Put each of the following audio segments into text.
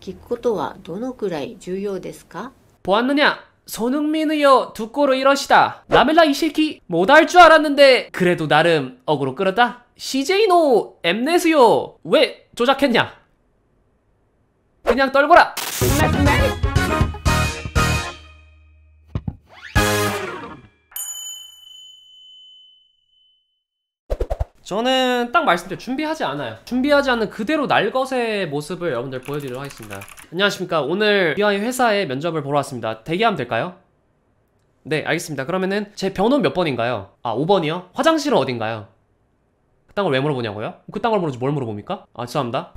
聞くことはどのくらい重要ですか? 보았느냐? 손흥민이여 두 골을 이러시다. 라멜라 이 새끼 못할 줄 알았는데 그래도 나름 어그로 끌었다. CJ노 엠넷이요 왜 조작했냐? 그냥 떨거라. 저는 딱 말씀드려 준비하지 않아요. 준비하지 않는 그대로 날것의 모습을 여러분들 보여드리도록 하겠습니다. 안녕하십니까. 오늘 미아이 회사에 면접을 보러 왔습니다. 대기하면 될까요? 네, 알겠습니다. 그러면은 제 번호 몇 번인가요? 아, 5번이요? 화장실은 어딘가요? 그딴 걸 왜 물어보냐고요? 그딴 걸 물어보지 뭘 물어봅니까? 아, 죄송합니다.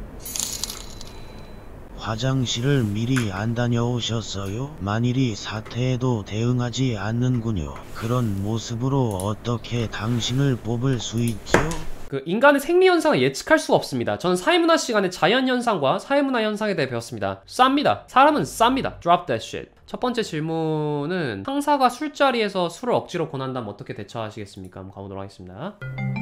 화장실을 미리 안 다녀오셨어요? 만일이 사태에도 대응하지 않는군요. 그런 모습으로 어떻게 당신을 뽑을 수 있죠? 그 인간의 생리 현상을 예측할 수가 없습니다. 저는 사회문화 시간에 자연 현상과 사회문화 현상에 대해 배웠습니다. 쌉니다. 사람은 쌉니다. Drop that shit. 첫 번째 질문은 상사가 술자리에서 술을 억지로 권한다면 어떻게 대처하시겠습니까? 한번 가보도록 하겠습니다.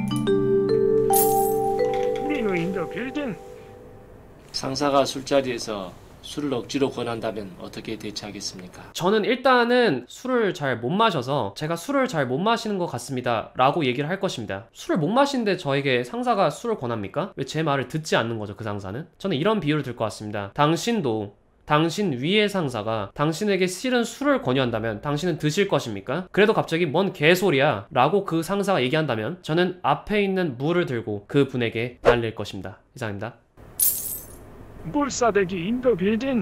상사가 술자리에서 술을 억지로 권한다면 어떻게 대처하겠습니까? 저는 일단은 술을 잘 못 마셔서 제가 술을 잘 못 마시는 것 같습니다 라고 얘기를 할 것입니다. 술을 못 마시는데 저에게 상사가 술을 권합니까? 왜 제 말을 듣지 않는 거죠, 그 상사는? 저는 이런 비유를 들 것 같습니다. 당신도 당신 위의 상사가 당신에게 실은 술을 권유한다면 당신은 드실 것입니까? 그래도 갑자기 뭔 개소리야 라고 그 상사가 얘기한다면 저는 앞에 있는 물을 들고 그 분에게 달릴 것입니다. 이상입니다. 물사대기 인더 빌딩.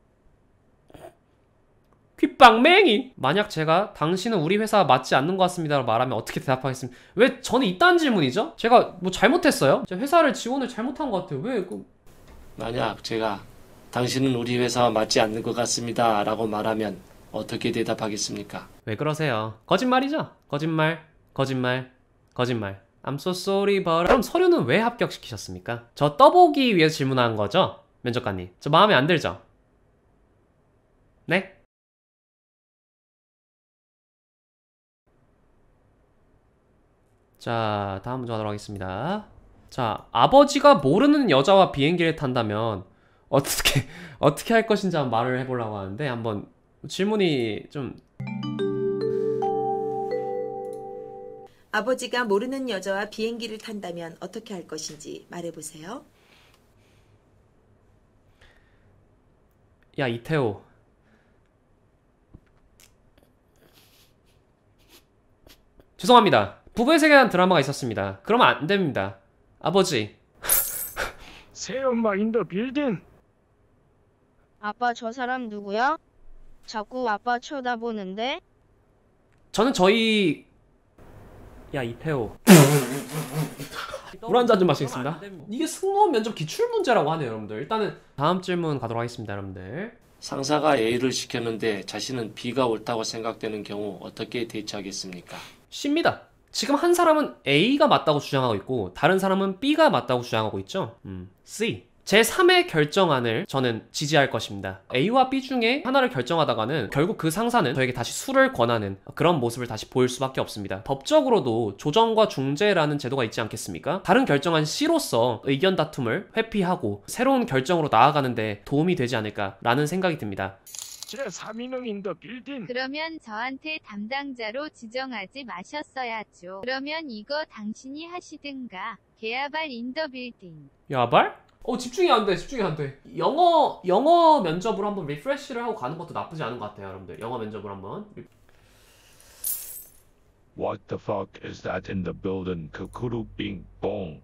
귓방맹이! 만약 제가 당신은 우리 회사와 맞지 않는 것 같습니다 라고 말하면 어떻게 대답하겠습니까? 왜 저는 이딴 질문이죠? 제가 뭐 잘못했어요? 제가 회사를 지원을 잘못한 것 같아요. 왜 만약 제가 당신은 우리 회사와 맞지 않는 것 같습니다 라고 말하면 어떻게 대답하겠습니까? 왜 그러세요? 거짓말이죠? 거짓말, 거짓말, 거짓말. I'm so sorry but... 그럼 서류는 왜 합격시키셨습니까? 저 떠보기 위해서 질문한 거죠? 면접관님. 저 마음에 안 들죠? 네? 자, 다음 문제 가도록 하겠습니다. 자, 아버지가 모르는 여자와 비행기를 탄다면 어떻게 할 것인지 한번 말을 해보려고 하는데 한번 질문이 좀... 아버지가 모르는 여자와 비행기를 탄다면 어떻게 할 것인지 말해보세요. 야, 이태호. 죄송합니다. 부부의 세계라는 드라마가 있었습니다. 그러면 안 됩니다. 아버지. 새엄마 인더 빌딩. 아빠 저 사람 누구야? 자꾸 아빠 쳐다보는데? 저는 저희... 야, 이태호. 물 한 잔 좀 마시겠습니다. 이게 승무원 면접 기출문제라고 하네요, 여러분들. 일단은 다음 질문 가도록 하겠습니다, 여러분들. 상사가 A를 시켰는데 자신은 B가 옳다고 생각되는 경우 어떻게 대처하겠습니까? C입니다. 지금 한 사람은 A가 맞다고 주장하고 있고 다른 사람은 B가 맞다고 주장하고 있죠. C. 제3의 결정안을 저는 지지할 것입니다. A와 B 중에 하나를 결정하다가는 결국 그 상사는 저에게 다시 술을 권하는 그런 모습을 다시 보일 수밖에 없습니다. 법적으로도 조정과 중재라는 제도가 있지 않겠습니까? 다른 결정안 C로서 의견 다툼을 회피하고 새로운 결정으로 나아가는데 도움이 되지 않을까라는 생각이 듭니다. 제3위는 인더 빌딩. 그러면 저한테 담당자로 지정하지 마셨어야죠. 그러면 이거 당신이 하시든가. 개야발 인더 빌딩. 야발? 집중이 안 돼, 집중이 안 돼. 영어 면접으로 한번 리프레시를 하고 가는 것도 나쁘지 않은 것 같아요, 여러분들. 영어 면접으로 한번. What the fuck is that in the building? Kukuru bing bong.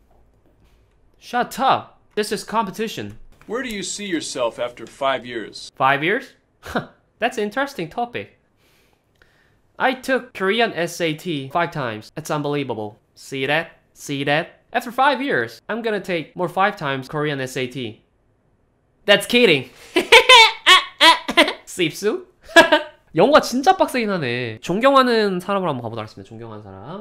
Shut up. This is competition. Where do you see yourself after 5 years? 5 years? That's an interesting topic. I took Korean SAT 5 times. It's unbelievable. See that? See that? After 5 years, I'm gonna take more 5 times Korean SAT. That's kidding. 씹수? 영어가 진짜 빡세긴 하네. 존경하는 사람으로 한번 가보도록 하겠습니다. 존경하는 사람.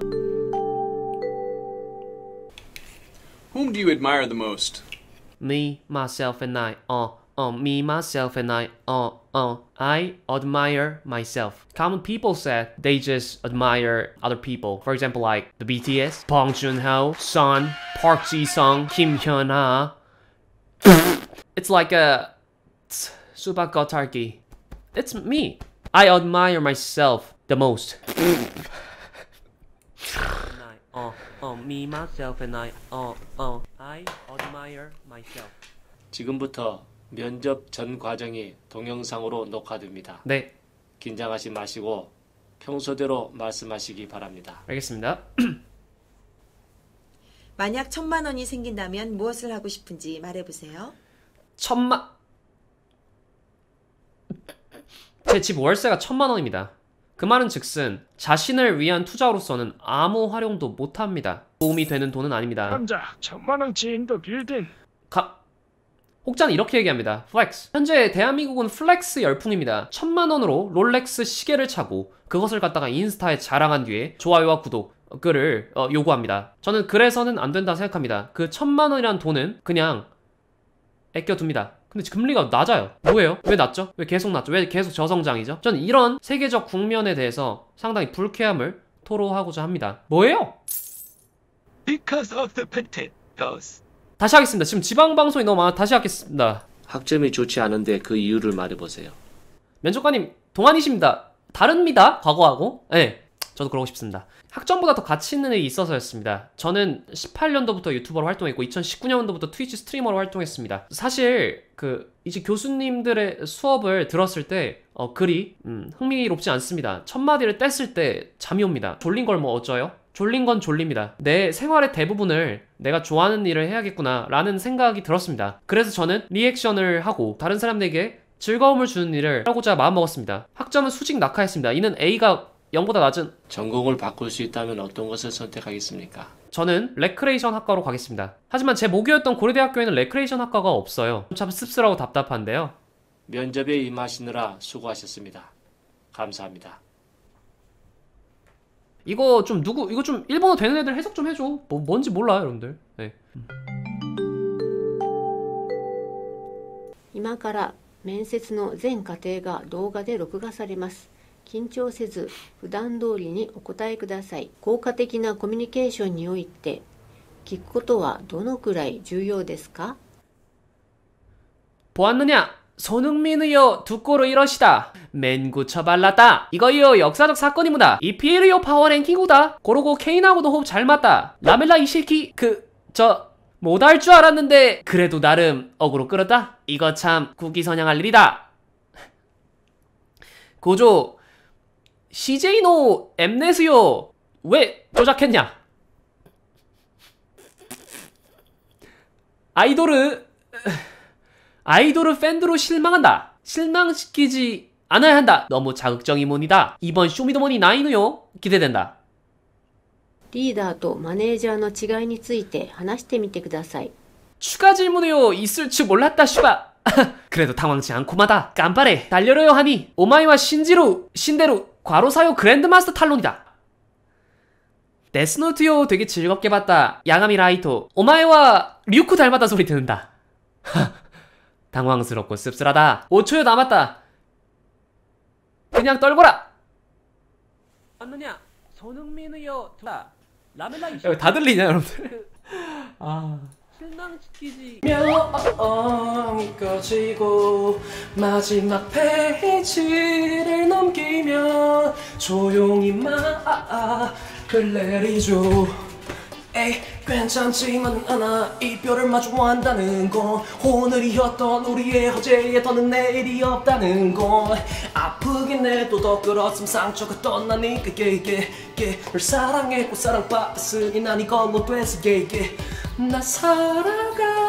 Whom do you admire the most? Me, myself, and I. Me, myself, and I. I admire myself. Common people said they just admire other people. For example, like the BTS, Bong Joon-ho, Sun, Park Ji-sung, Kim Hyun-ha. It's like 수박 겉핥기. It's me. I admire myself the most. Me, myself, and I admire myself. 지금부터 면접 전 과정이 동영상으로 녹화됩니다. 네, 긴장하지 마시고 평소대로 말씀하시기 바랍니다. 알겠습니다. 만약 1,000만 원이 생긴다면 무엇을 하고 싶은지 말해보세요. 제 집 월세가 1,000만 원입니다. 그 말은 즉슨 자신을 위한 투자로서는 아무 활용도 못합니다. 도움이 되는 돈은 아닙니다. 남자 1,000만 원치 인더 빌딩. 혹자는 이렇게 얘기합니다. 플렉스. 현재 대한민국은 플렉스 열풍입니다. 1,000만 원으로 롤렉스 시계를 차고 그것을 갖다가 인스타에 자랑한 뒤에 좋아요와 구독을 요구합니다. 저는 그래서는 안 된다 생각합니다. 그 1,000만 원이란 돈은 그냥 아껴둡니다. 근데 금리가 낮아요. 뭐예요? 왜 낮죠? 왜 계속 낮죠? 왜 계속 저성장이죠? 저는 이런 세계적 국면에 대해서 상당히 불쾌함을 토로하고자 합니다. 뭐예요? Because of the potatoes. 다시 하겠습니다. 지금 지방방송이 너무 많아. 다시 하겠습니다. 학점이 좋지 않은데 그 이유를 말해보세요. 면접관님 동안이십니다. 다릅니다. 과거하고. 네, 저도 그러고 싶습니다. 학점보다 더 가치 있는 일이 있어서였습니다. 저는 18년도부터 유튜버로 활동했고 2019년도부터 트위치 스트리머로 활동했습니다. 사실 이제 교수님들의 수업을 들었을 때 글이 흥미롭지 않습니다. 첫 마디를 뗐을 때 잠이 옵니다. 졸린 걸 뭐 어쩌요? 졸린 건 졸립니다. 내 생활의 대부분을 내가 좋아하는 일을 해야겠구나 라는 생각이 들었습니다. 그래서 저는 리액션을 하고 다른 사람들에게 즐거움을 주는 일을 하고자 마음먹었습니다. 학점은 수직 낙하했습니다. 이는 A가 0보다 낮은 전공을 바꿀 수 있다면 어떤 것을 선택하겠습니까? 저는 레크레이션 학과로 가겠습니다. 하지만 제 모교였던 고려대학교에는 레크레이션 학과가 없어요. 참 씁쓸하고 답답한데요. 면접에 임하시느라 수고하셨습니다. 감사합니다. 이거 좀 일본어 되는 애들 해석 좀 해줘. 뭔지 몰라요 여러분들. 네. 今から面接の全過程が動画で録画されます。緊張せず普段通りにお答えください。効果的なコミュニケーションにおいて聞くことはどのくらい重要ですか? 보았느냐? 손흥민이요 두꼬로 이러시다. 맨구 처발랐다. 이거요 역사적 사건이무다. EPL요 파워랭킹구다. 고로고 케인하고도 호흡 잘 맞다. 라멜라 이 새끼 못할 줄 알았는데 그래도 나름 어그로 끌었다. 이거 참 국기선양할 일이다. 고조 CJ노 엠넷이요 왜 조작했냐? 아이돌은 팬들로 실망한다. 실망시키지 않아야 한다. 너무 자극적인 문이다. 이번 쇼미더머니 9요 기대된다. リーダーとマネージャーの違いについて話してみてください. 추가 질문이요. 있을 줄 몰랐다 슈바. 그래도 당황치 않고마다. 깜빠레 달려려요 하니 오마이와 신대루 과로사요 그랜드마스터 탈론이다. 데스노트요 되게 즐겁게 봤다. 야가미 라이토 오마이와 류쿠 닮았다 소리 듣는다. 당황스럽고 씁쓸하다. 5초여 남았다. 그냥 떨거라. 맞느냐? 손흥민이요. 라멜라 여기 다 들리냐 여러분들? 실망시키지 명이 꺼지고 마지막 페이지를 넘기면 조용히 막을 내리죠. 에이 괜찮지만 않아. 이별을 마주한다는 건 오늘이었던 우리의 어제에 더는 내일이 없다는 건 아프긴 해도 더 끌었음 상처가 떠나니까 널 사랑했고 사랑받았으니 난 이걸로 됐어 나 살아가